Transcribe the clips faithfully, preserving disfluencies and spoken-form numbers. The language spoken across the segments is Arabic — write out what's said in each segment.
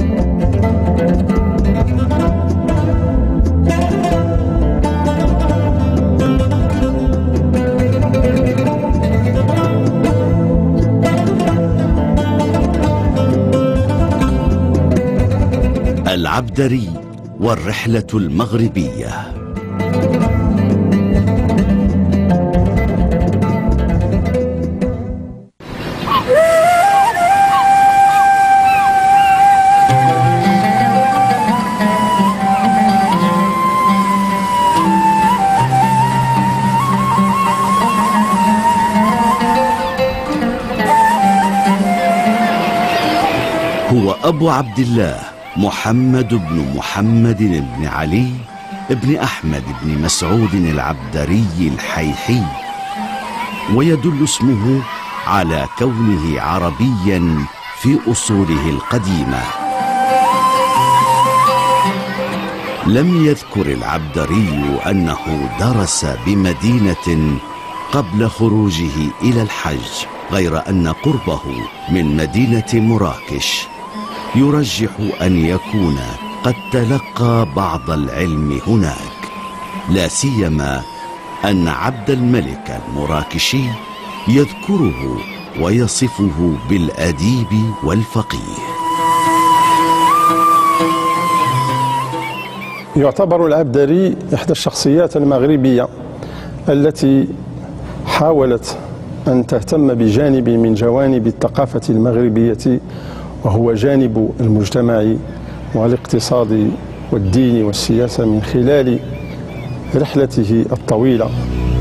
العبدري والرحلة المغربية. هو أبو عبد الله محمد بن محمد بن علي بن أحمد بن مسعود العبدري الحيحي، ويدل اسمه على كونه عربيا في أصوله القديمة. لم يذكر العبدري أنه درس بمدينة قبل خروجه إلى الحج، غير أن قربه من مدينة مراكش يرجح أن يكون قد تلقى بعض العلم هناك، لا سيما أن عبد الملك المراكشي يذكره ويصفه بالأديب والفقيه. يعتبر العبدري إحدى الشخصيات المغربية التي حاولت أن تهتم بجانب من جوانب الثقافة المغربية، وهو جانب المجتمعي والاقتصادي والديني والسياسة من خلال رحلته الطويلة.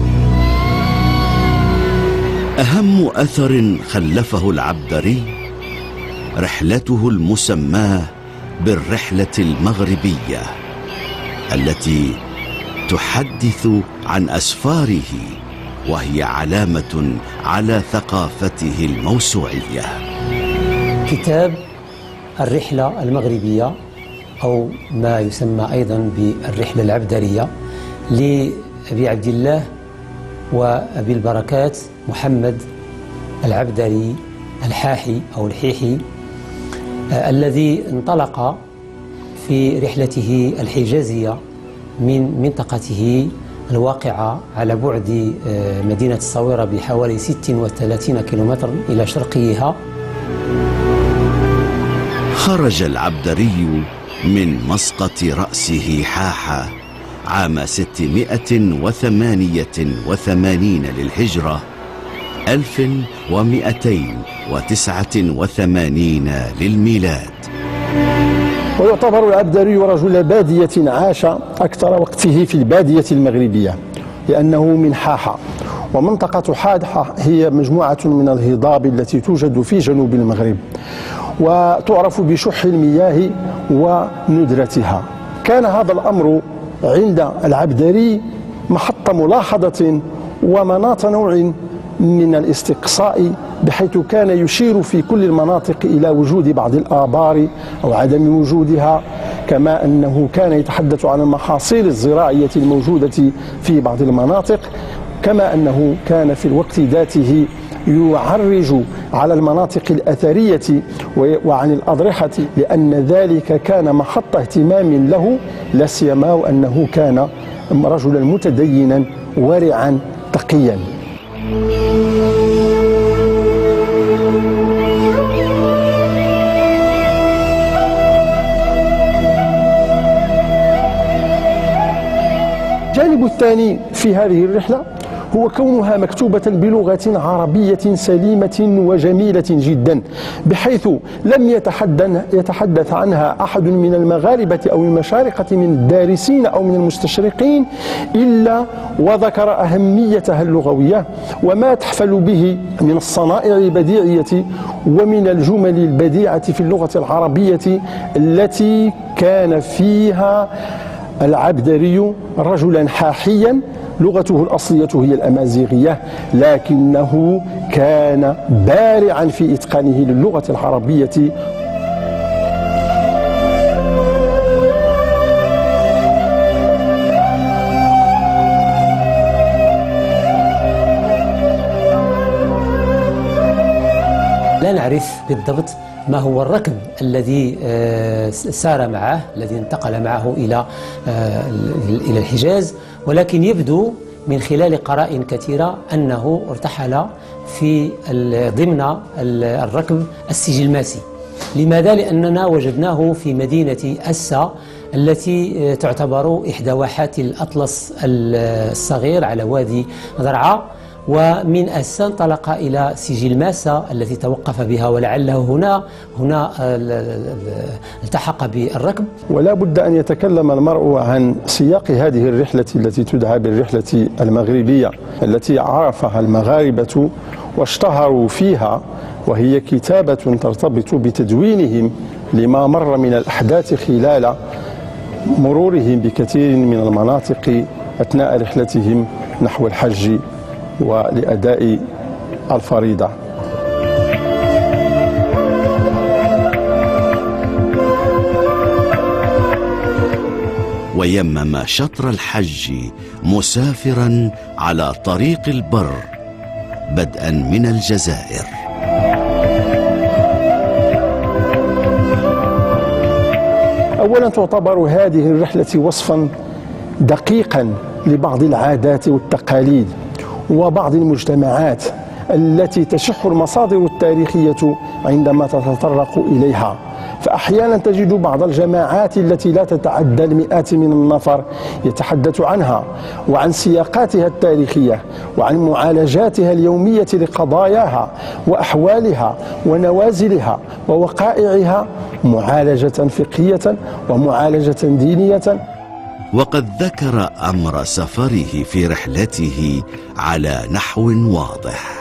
أهم أثر خلفه العبدري رحلته المسماة بالرحلة المغربية، التي تحدث عن أسفاره، وهي علامة على ثقافته الموسوعية. كتاب الرحلة المغربية، أو ما يسمى أيضا بالرحلة العبدرية، لأبي عبد الله وأبي البركات محمد العبدري الحاحي أو الحيحي، آه الذي انطلق في رحلته الحجازية من منطقته الواقعة على بعد آه مدينة الصويرة بحوالي ستة وثلاثين كيلومتر إلى شرقيها. خرج العبدري من مسقط رأسه حاحة عام ستمائة وثمانية وثمانين للهجرة، ألف ومئتين وتسعة وثمانين للميلاد. ويعتبر العبدري رجل بادية عاش أكثر وقته في البادية المغربية، لأنه من حاحة، ومنطقة حاحة هي مجموعة من الهضاب التي توجد في جنوب المغرب، وتعرف بشح المياه وندرتها. كان هذا الأمر عند العبدري محط ملاحظة ومناط نوع من الاستقصاء، بحيث كان يشير في كل المناطق إلى وجود بعض الآبار أو عدم وجودها، كما أنه كان يتحدث عن المحاصيل الزراعية الموجودة في بعض المناطق، كما أنه كان في الوقت ذاته يعرج على المناطق الأثرية وعن الأضرحة، لأن ذلك كان محط اهتمام له، لا سيما وأنه كان رجلا متدينا ورعا تقيا. الجانب الثاني في هذه الرحلة هو كونها مكتوبة بلغة عربية سليمة وجميلة جدا، بحيث لم يتحدث عنها أحد من المغاربة أو المشارقة من الدارسين أو من المستشرقين إلا وذكر أهميتها اللغوية وما تحفل به من الصنائع البديعية ومن الجمل البديعة في اللغة العربية، التي كان فيها العبدري رجلا حاحيا. لغته الأصلية هي الأمازيغية، لكنه كان بارعا في إتقانه للغة العربية. لا نعرف بالضبط ما هو الركب الذي سار معه، الذي انتقل معه إلى إلى الحجاز، ولكن يبدو من خلال قرائن كثيرة أنه ارتحل في ضمن الركب السجلماسي. لماذا؟ لأننا وجدناه في مدينة أسا التي تعتبر إحدى واحات الأطلس الصغير على وادي ضرعا، ومن أسا انطلق إلى سجلماسة التي توقف بها، ولعله هنا هنا التحق بالركب. ولا بد أن يتكلم المرء عن سياق هذه الرحلة التي تدعى بالرحلة المغربية، التي عرفها المغاربة واشتهروا فيها، وهي كتابة ترتبط بتدوينهم لما مر من الأحداث خلال مرورهم بكثير من المناطق أثناء رحلتهم نحو الحج ولأداء الفريضة. ويمم شطر الحج مسافرا على طريق البر بدءا من الجزائر. أولا تعتبر هذه الرحلة وصفا دقيقا لبعض العادات والتقاليد وبعض المجتمعات التي تشح المصادر التاريخية عندما تتطرق إليها. فأحيانا تجد بعض الجماعات التي لا تتعدى المئات من النفر يتحدث عنها وعن سياقاتها التاريخية وعن معالجاتها اليومية لقضاياها وأحوالها ونوازلها ووقائعها، معالجة فقهية ومعالجة دينية. وقد ذكر أمر سفره في رحلته على نحو واضح: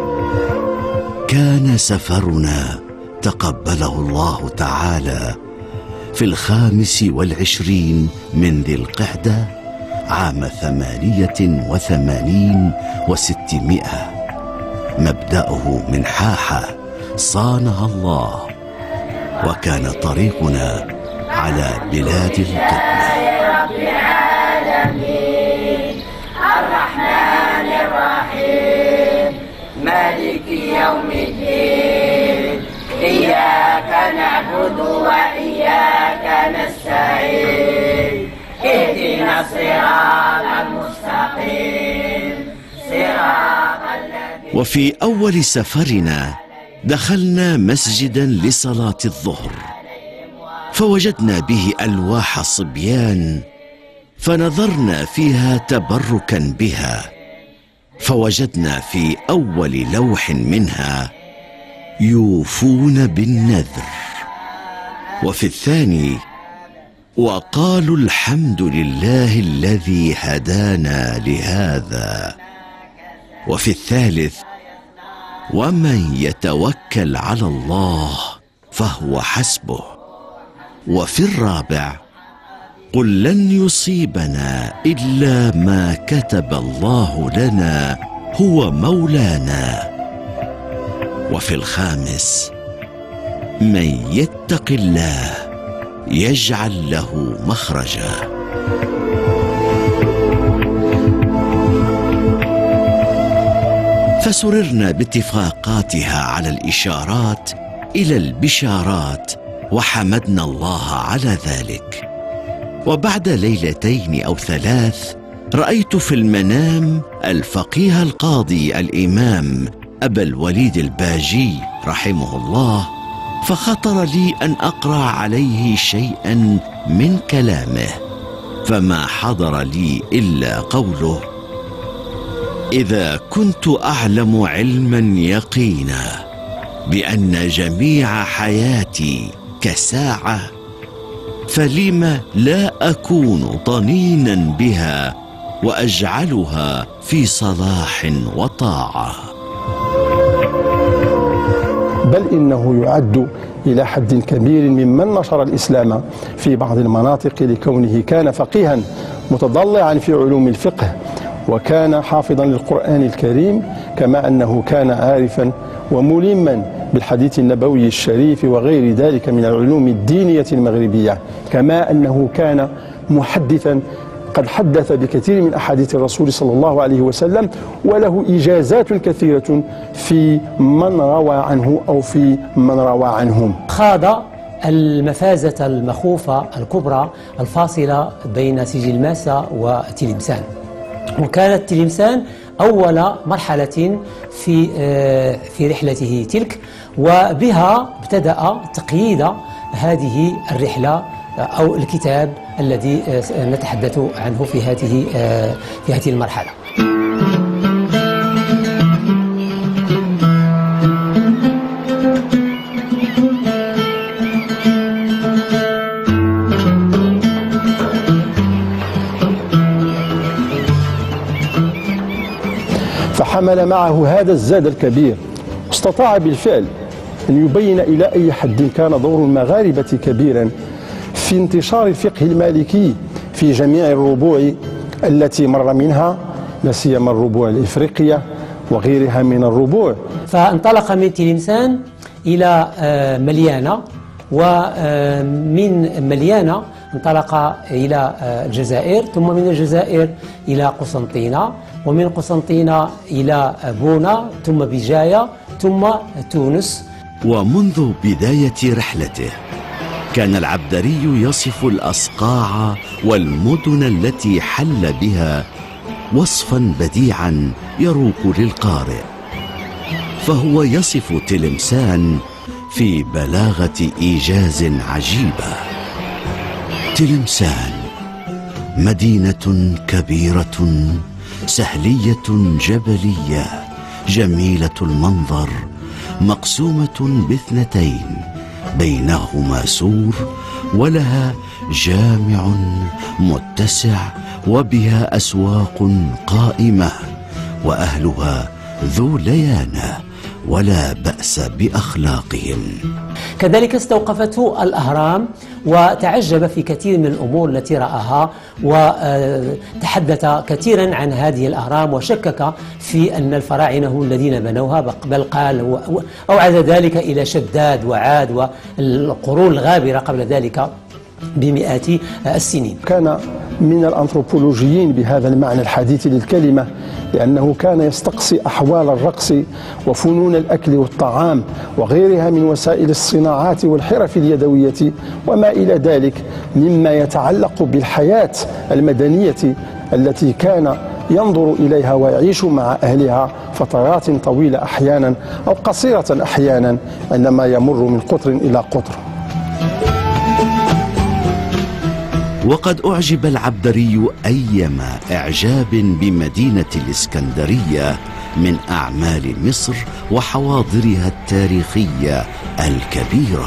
كان سفرنا تقبله الله تعالى في الخامس والعشرين من ذي القعدة عام ثمانية وثمانين وستمائة، مبدأه من حاحة صانها الله، وكان طريقنا على بلاد القبلة. رب العالمين الرحمن الرحيم مالك يوم الدين إياك نعبد وإياك نستعين اهدنا الصراط المستقيم صراط الذين. وفي أول سفرنا دخلنا مسجدا لصلاة الظهر، فوجدنا به ألواح صبيان، فنظرنا فيها تبركا بها، فوجدنا في أول لوح منها يوفون بالنذر، وفي الثاني وقالوا الحمد لله الذي هدانا لهذا، وفي الثالث ومن يتوكل على الله فهو حسبه، وفي الرابع قل لن يصيبنا إلا ما كتب الله لنا هو مولانا، وفي الخامس من يتق الله يجعل له مخرجا. فسررنا باتفاقاتها على الإشارات إلى البشارات، وحمدنا الله على ذلك. وبعد ليلتين أو ثلاث رأيت في المنام الفقيه القاضي الإمام أبا الوليد الباجي رحمه الله، فخطر لي أن أقرأ عليه شيئا من كلامه، فما حضر لي إلا قوله: إذا كنت أعلم علما يقينا بأن جميع حياتي كساعة، فلم لا أكون طنينا بها وأجعلها في صلاح وطاعة. بل إنه يعد إلى حد كبير ممن نشر الإسلام في بعض المناطق، لكونه كان فقيها متضلعا في علوم الفقه، وكان حافظا للقرآن الكريم، كما أنه كان عارفا وملما بالحديث النبوي الشريف وغير ذلك من العلوم الدينية المغربية، كما أنه كان محدثا قد حدث بكثير من أحاديث الرسول صلى الله عليه وسلم، وله إجازات كثيرة في من روى عنه أو في من روى عنهم. خاض المفازة المخوفة الكبرى الفاصلة بين سجل ماسة وتلمسان، وكانت تلمسان أول مرحلة في في رحلته تلك، وبها ابتدأ تقييد هذه الرحلة أو الكتاب الذي نتحدث عنه في هذه في هذه المرحلة. فحمل معه هذا الزاد الكبير، واستطاع بالفعل أن يبين إلى أي حد كان دور المغاربة كبيرا في انتشار الفقه المالكي في جميع الربوع التي مر منها، لا سيما الربوع الإفريقية وغيرها من الربوع. فانطلق من تلمسان إلى مليانة، ومن مليانة انطلق إلى الجزائر، ثم من الجزائر إلى قسنطينة، ومن قسنطينة إلى بونا، ثم بجاية، ثم تونس. ومنذ بداية رحلته كان العبدري يصف الأصقاع والمدن التي حل بها وصفا بديعا يروق للقارئ، فهو يصف تلمسان في بلاغة إيجاز عجيبة. تلمسان مدينة كبيرة سهلية جبلية جميلة المنظر، مقسومة باثنتين بينهما سور، ولها جامع متسع، وبها أسواق قائمة، وأهلها ذو ليانة ولا بأس بأخلاقهم. كذلك استوقفته الأهرام، وتعجب في كثير من الأمور التي رآها، وتحدث كثيرا عن هذه الأهرام، وشكك في أن الفراعنة هم الذين بنوها، بل قال أوعز ذلك إلى شداد وعاد والقرون الغابرة قبل ذلك بمئات السنين. كان من الأنثروبولوجيين بهذا المعنى الحديث للكلمة، لأنه كان يستقصي أحوال الرقص وفنون الأكل والطعام وغيرها من وسائل الصناعات والحرف اليدوية وما إلى ذلك مما يتعلق بالحياة المدنية التي كان ينظر إليها ويعيش مع أهلها فترات طويلة أحيانا أو قصيرة أحيانا عندما يمر من قطر إلى قطر. وقد أعجب العبدري أيما إعجاب بمدينة الإسكندرية من أعمال مصر وحواضرها التاريخية الكبيرة.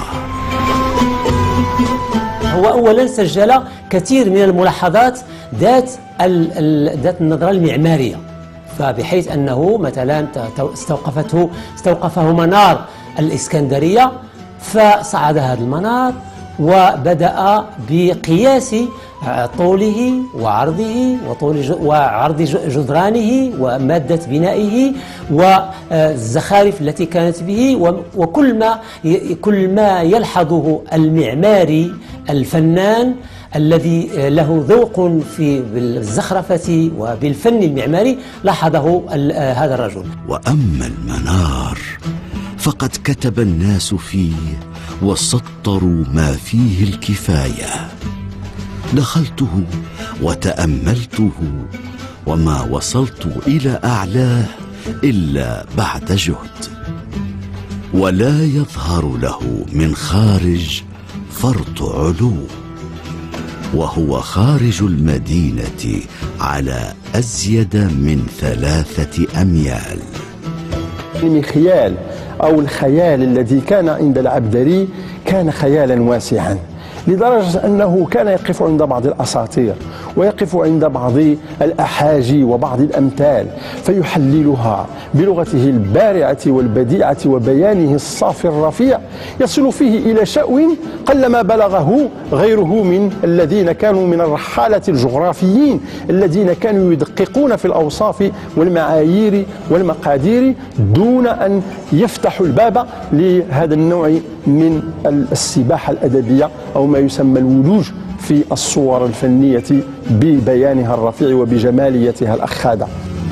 هو أولا سجل كثير من الملاحظات ذات ذات النظرة المعمارية، فبحيث أنه مثلا استوقفته استوقفه منار الإسكندرية، فصعد هذا المنار وبدأ بقياس طوله وعرضه وطول وعرض جدرانه ومادة بنائه والزخارف التي كانت به، وكل ما كل ما يلحظه المعماري الفنان الذي له ذوق في بالزخرفة وبالفن المعماري لاحظه هذا الرجل. وأما المنار فقد كتب الناس فيه وسطروا ما فيه الكفاية. دخلته وتأملته وما وصلت إلى أعلاه إلا بعد جهد، ولا يظهر له من خارج فرط علو، وهو خارج المدينة على أزيد من ثلاثة أميال. المخيال أو الخيال الذي كان عند العبدري كان خيالا واسعا، لدرجة أنه كان يقف عند بعض الأساطير ويقف عند بعض الأحاجي وبعض الأمثال فيحللها بلغته البارعة والبديعة وبيانه الصافي الرفيع، يصل فيه إلى شأو قلما بلغه غيره من الذين كانوا من الرحالة الجغرافيين الذين كانوا يدققون في الأوصاف والمعايير والمقادير دون أن يفتحوا الباب لهذا النوع من السباحة الأدبية أو ما يسمى الولوج في الصور الفنية ببيانها الرفيع وبجماليتها الأخاذة.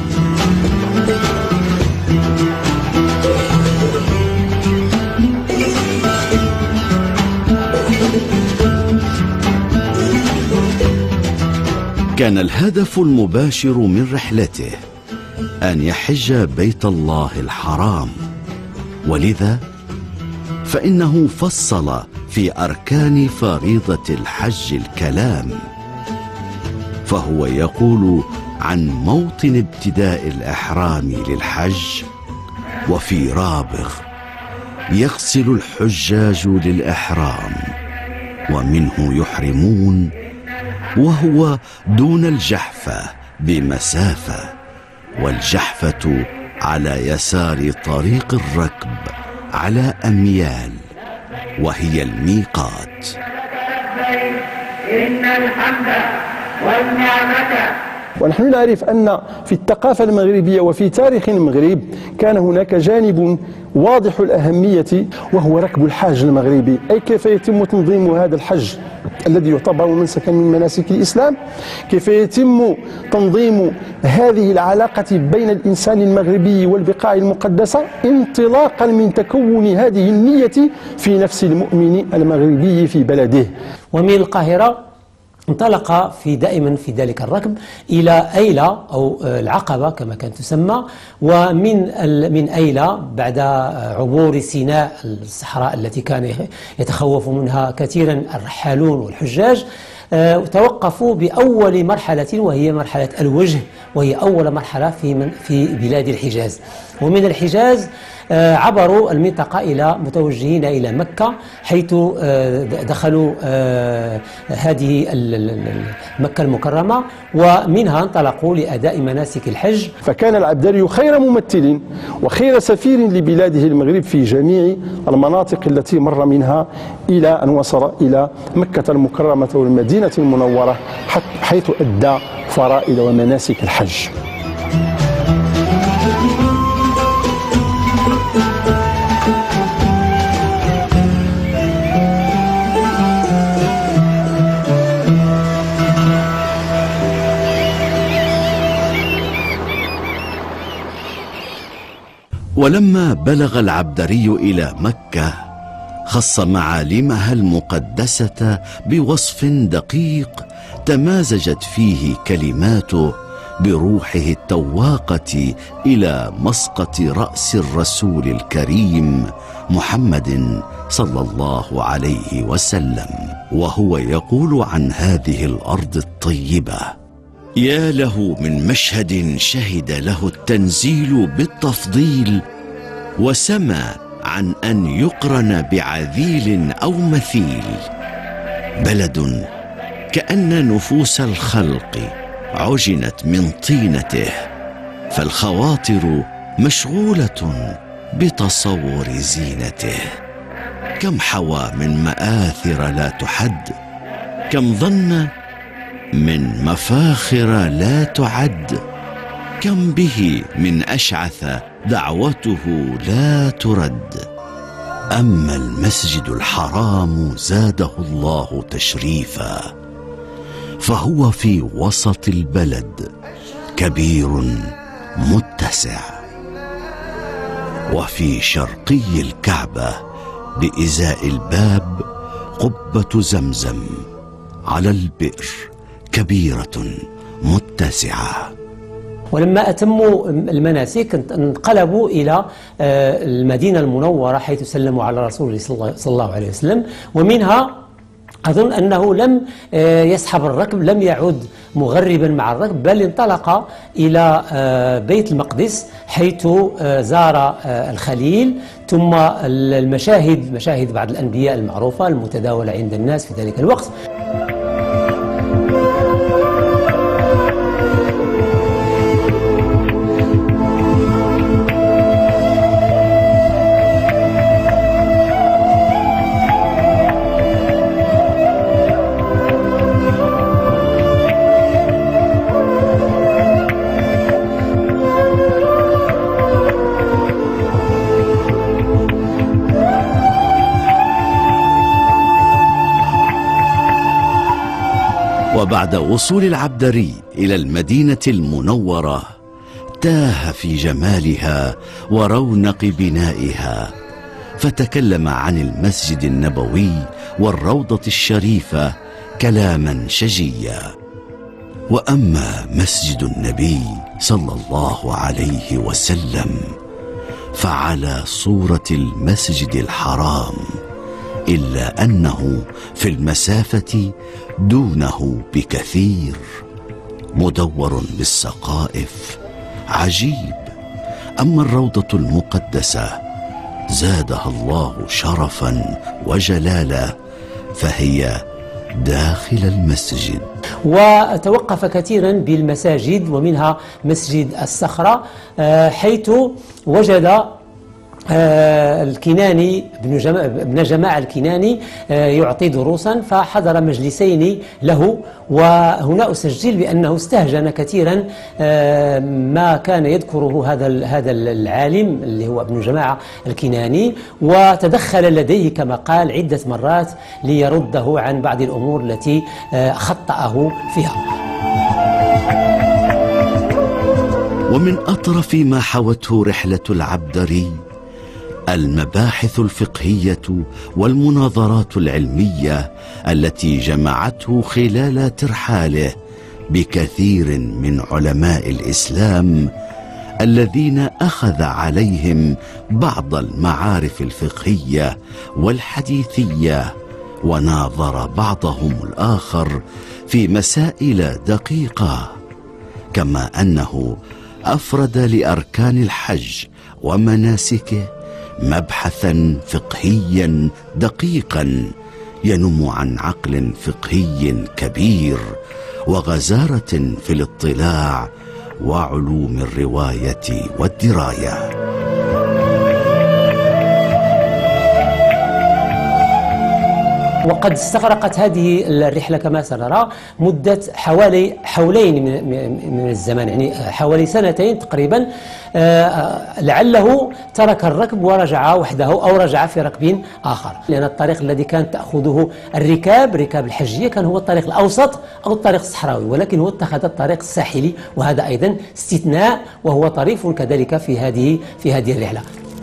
كان الهدف المباشر من رحلته أن يحج بيت الله الحرام، ولذا فإنه فصل في أركان فريضة الحج الكلام، فهو يقول عن موطن ابتداء الإحرام للحج: وفي رابغ يغسل الحجاج للإحرام ومنه يحرمون، وهو دون الجحفة بمسافة، والجحفة على يسار طريق الركب على أميال، وهي الميقات. إن الحمد والنعمة. ونحن نعرف أن في الثقافة المغربية وفي تاريخ المغرب كان هناك جانب واضح الأهمية، وهو ركب الحاج المغربي، أي كيف يتم تنظيم هذا الحج الذي يعتبر منسكا من مناسك الإسلام، كيف يتم تنظيم هذه العلاقة بين الإنسان المغربي والبقاع المقدسة، انطلاقا من تكون هذه النية في نفس المؤمن المغربي في بلده. ومن القاهرة انطلق في دائما في ذلك الركب إلى أيلة أو العقبة كما كانت تسمى، ومن من أيلة بعد عبور سيناء الصحراء التي كان يتخوف منها كثيرا الرحالون والحجاج، توقفوا بأول مرحلة وهي مرحلة الوجه، وهي أول مرحلة في في بلاد الحجاز. ومن الحجاز عبروا المنطقة إلى متوجهين إلى مكة، حيث دخلوا هذه مكة المكرمة، ومنها انطلقوا لأداء مناسك الحج. فكان العبدري خير ممثل وخير سفير لبلاده المغرب في جميع المناطق التي مر منها، إلى أن وصل إلى مكة المكرمة والمدينة المنورة، حيث أدى فرائض ومناسك الحج. ولما بلغ العبدري إلى مكة خص معالمها المقدسة بوصف دقيق تمازجت فيه كلماته بروحه التواقة إلى مسقط رأس الرسول الكريم محمد صلى الله عليه وسلم، وهو يقول عن هذه الأرض الطيبة: يا له من مشهد شهد له التنزيل بالتفضيل، وسمى عن أن يقرن بعذيل أو مثيل. بلد كأن نفوس الخلق عجنت من طينته، فالخواطر مشغولة بتصور زينته. كم حوى من مآثر لا تحد، كم ظن من مفاخر لا تعد، كم به من أشعث دعوته لا ترد. أما المسجد الحرام زاده الله تشريفا، فهو في وسط البلد كبير متسع، وفي شرقي الكعبة بإزاء الباب قبة زمزم على البئر كبيرة متسعة. ولما أتموا المناسك انقلبوا إلى المدينة المنورة، حيث سلموا على رسول الله صلى الله عليه وسلم. ومنها أظن أنه لم يسحب الركب، لم يعد مغربا مع الركب، بل انطلق إلى بيت المقدس، حيث زار الخليل، ثم المشاهد مشاهد بعض الأنبياء المعروفة المتداولة عند الناس في ذلك الوقت. وبعد وصول العبدري إلى المدينة المنورة تاه في جمالها ورونق بنائها، فتكلم عن المسجد النبوي والروضة الشريفة كلاما شجيا. وأما مسجد النبي صلى الله عليه وسلم فعلى صورة المسجد الحرام، إلا أنه في المسافة دونه بكثير، مدور بالسقائف عجيب. أما الروضة المقدسة زادها الله شرفا وجلالا فهي داخل المسجد. وتوقف كثيرا بالمساجد، ومنها مسجد الصخرة، حيث وجد الكناني ابن جماعة, ابن جماعة الكناني يعطي دروسا، فحضر مجلسين له. وهنا أسجل بأنه استهجن كثيرا ما كان يذكره هذا هذا العالم اللي هو ابن جماعة الكناني، وتدخل لديه كما قال عدة مرات ليرده عن بعض الأمور التي خطأه فيها. ومن أطرف ما حوته رحلة العبدري المباحث الفقهية والمناظرات العلمية التي جمعته خلال ترحاله بكثير من علماء الإسلام الذين أخذ عليهم بعض المعارف الفقهية والحديثية، وناظر بعضهم الآخر في مسائل دقيقة، كما أنه أفرد لأركان الحج ومناسكه مبحثا فقهيا دقيقا ينم عن عقل فقهي كبير وغزارة في الاطلاع وعلوم الرواية والدراية. وقد استغرقت هذه الرحلة كما سنرى مدة حوالي حولين من الزمان، يعني حوالي سنتين تقريبا. لعله ترك الركب ورجع وحده أو رجع في ركب آخر، لأن الطريق الذي كانت تأخذه الركاب ركاب الحجية كان هو الطريق الأوسط أو الطريق الصحراوي، ولكن هو اتخذ الطريق الساحلي، وهذا أيضا استثناء وهو طريف كذلك في هذه في هذه الرحلة.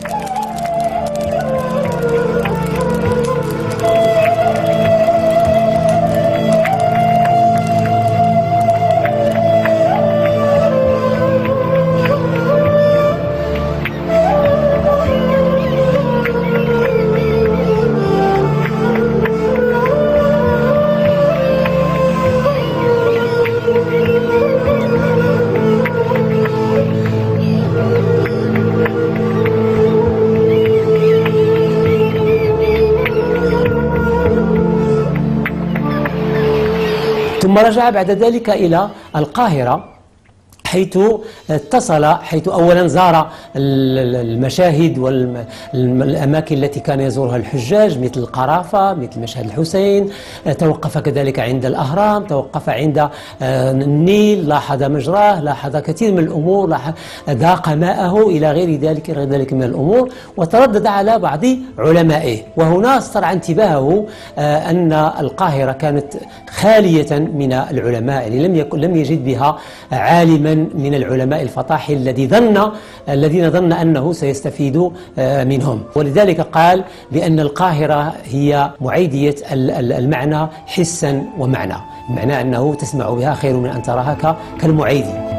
ثم رجع بعد ذلك إلى القاهرة، حيث اتصل حيث أولا زار المشاهد والأماكن التي كان يزورها الحجاج مثل القرافة، مثل مشهد الحسين، توقف كذلك عند الأهرام، توقف عند النيل، لاحظ مجراه، لاحظ كثير من الأمور، ذاق ماءه إلى غير ذلك غير ذلك من الأمور، وتردد على بعض علمائه. وهنا استرعى انتباهه أن القاهرة كانت خالية من العلماء، يعني لم يكن لم يجد بها عالما من العلماء الفطاحل الذي ظن الذين ظن أنه سيستفيد منهم، ولذلك قال بأن القاهرة هي معيدية المعنى حسا ومعنى، بمعنى أنه تسمع بها خير من أن تراها كالمعيدي.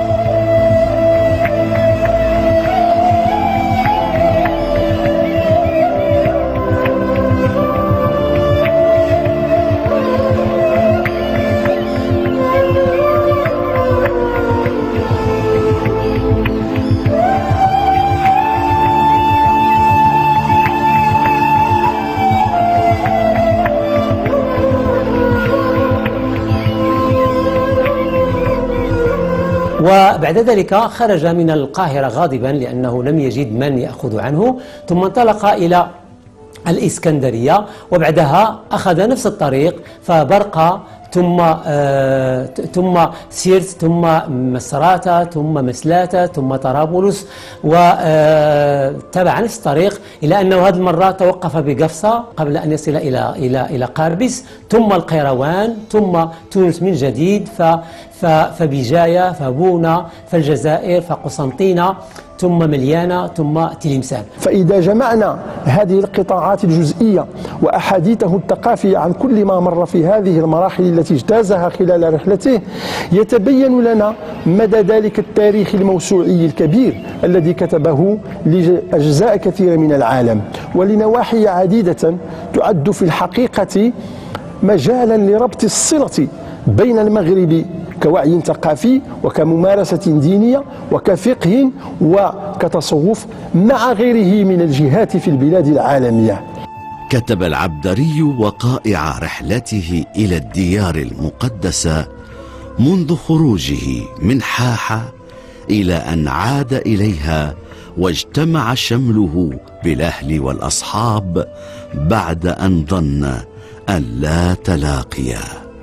وبعد ذلك خرج من القاهرة غاضبا لأنه لم يجد من يأخذ عنه، ثم انطلق إلى الإسكندرية، وبعدها أخذ نفس الطريق فبرقة ثم آه ثم سيرت ثم مصراتة ثم مسلاتة ثم طرابلس، وتبع نفس الطريق إلى أنه هذه المرة توقف بقفصة قبل أن يصل إلى إلى إلى قاربس ثم القيروان ثم تونس من جديد، فبجاية فبونة فالجزائر فقسنطينة ثم مليانة ثم تلمسان. فإذا جمعنا هذه القطاعات الجزئية وأحاديثه الثقافية عن كل ما مر في هذه المراحل التي اجتازها خلال رحلته، يتبين لنا مدى ذلك التاريخ الموسوعي الكبير الذي كتبه لأجزاء كثيرة من العالم ولنواحي عديدة تعد في الحقيقة مجالا لربط الصلة بين المغرب كوعي ثقافي وكممارسة دينية وكفقه وكتصوف مع غيره من الجهات في البلاد العالمية. كتب العبدري وقائع رحلته إلى الديار المقدسة منذ خروجه من حاحة إلى أن عاد إليها واجتمع شمله بالأهل والأصحاب بعد أن ظن أن لا تلاقيا.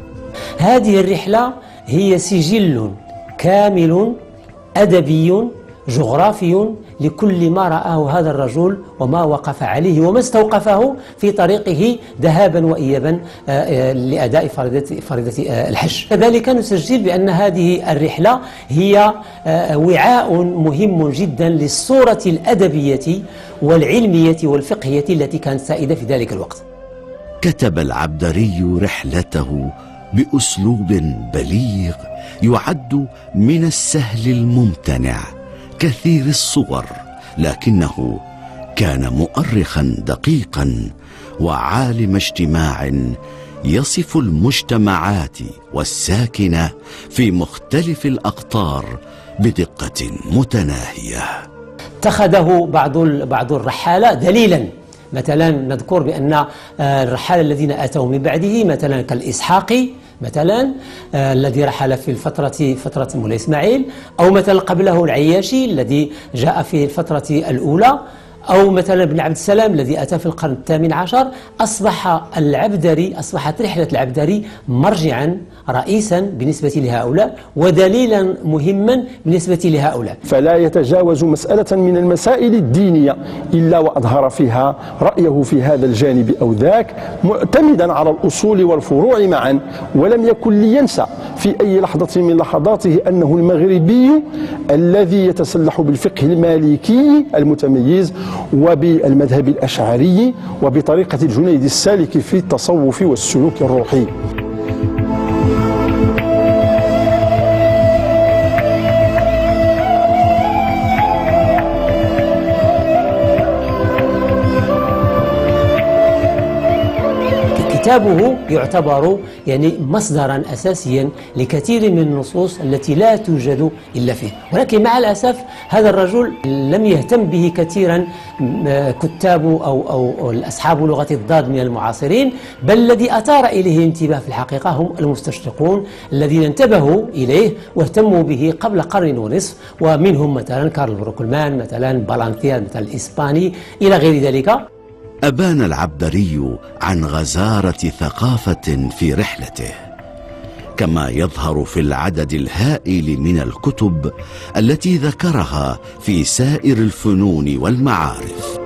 هذه الرحلة هي سجل كامل أدبي جغرافي لكل ما رآه هذا الرجل وما وقف عليه وما استوقفه في طريقه ذهابا وإيابا لأداء فريضة الحج. كذلك نسجل بأن هذه الرحلة هي وعاء مهم جدا للصورة الأدبية والعلمية والفقهية التي كانت سائدة في ذلك الوقت. كتب العبدري رحلته بأسلوب بليغ يعد من السهل الممتنع كثير الصور، لكنه كان مؤرخا دقيقا وعالم اجتماع يصف المجتمعات والساكنة في مختلف الأقطار بدقة متناهية. اتخذه بعض بعض الرحالة دليلا، مثلا نذكر بأن الرحالة الذين أتوا من بعده مثلا كالإسحاقي مثلا آه الذي رحل في الفترة فترة مولاي إسماعيل، أو مثلا قبله العياشي الذي جاء في الفترة الأولى، أو مثلا ابن عبد السلام الذي أتى في القرن الثامن عشر. أصبح العبدري أصبحت رحلة العبدري مرجعا رئيسا بالنسبة لهؤلاء ودليلا مهما بالنسبة لهؤلاء. فلا يتجاوز مسألة من المسائل الدينية إلا وأظهر فيها رأيه في هذا الجانب أو ذاك، معتمدا على الأصول والفروع معا، ولم يكن لينسى في أي لحظة من لحظاته أنه المغربي الذي يتسلح بالفقه المالكي المتميز وبالمذهب الأشعري وبطريقة الجنيد السالك في التصوف والسلوك الروحي. كتابه يعتبر يعني مصدرا أساسيا لكثير من النصوص التي لا توجد إلا فيه، ولكن مع الأسف هذا الرجل لم يهتم به كثيرا كتاب أو, أو, أو أصحاب لغة الضاد من المعاصرين، بل الذي أثار إليه انتباه في الحقيقة هم المستشرقون الذين انتبهوا إليه واهتموا به قبل قرن ونصف، ومنهم مثلا كارل بروكلمان مثلا بالانثير مثلا الإسباني إلى غير ذلك. أبان العبدري عن غزارة ثقافة في رحلته، كما يظهر في العدد الهائل من الكتب التي ذكرها في سائر الفنون والمعارف.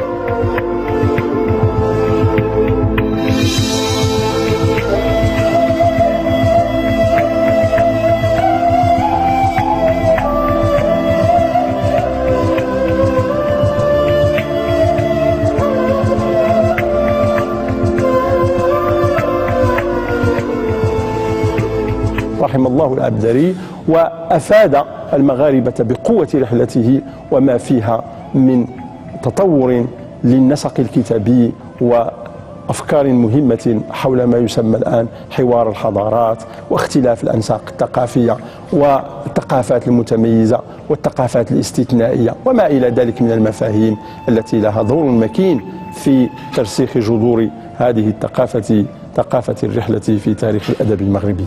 رحم الله العبدري، وأفاد المغاربة بقوة رحلته وما فيها من تطور للنسق الكتابي وأفكار مهمة حول ما يسمى الآن حوار الحضارات واختلاف الأنساق الثقافية والثقافات المتميزة والثقافات الاستثنائية وما إلى ذلك من المفاهيم التي لها دور مكين في ترسيخ جذور هذه الثقافة، ثقافة الرحلة في تاريخ الأدب المغربي.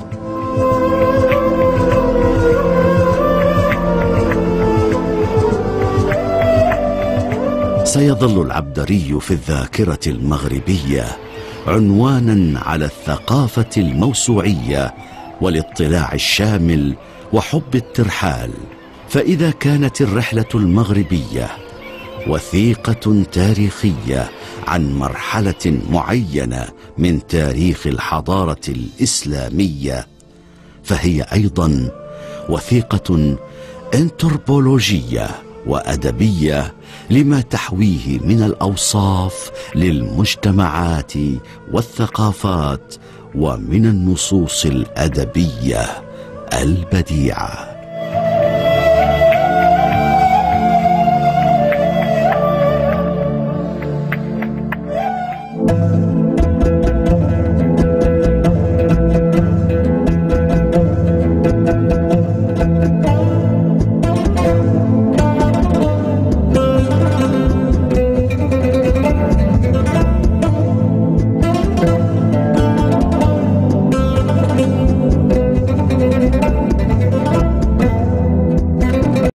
وسيظل العبدري في الذاكرة المغربية عنوانا على الثقافة الموسوعية والاطلاع الشامل وحب الترحال. فإذا كانت الرحلة المغربية وثيقة تاريخية عن مرحلة معينة من تاريخ الحضارة الإسلامية، فهي أيضا وثيقة أنثروبولوجية وأدبية لما تحويه من الأوصاف للمجتمعات والثقافات ومن النصوص الأدبية البديعة.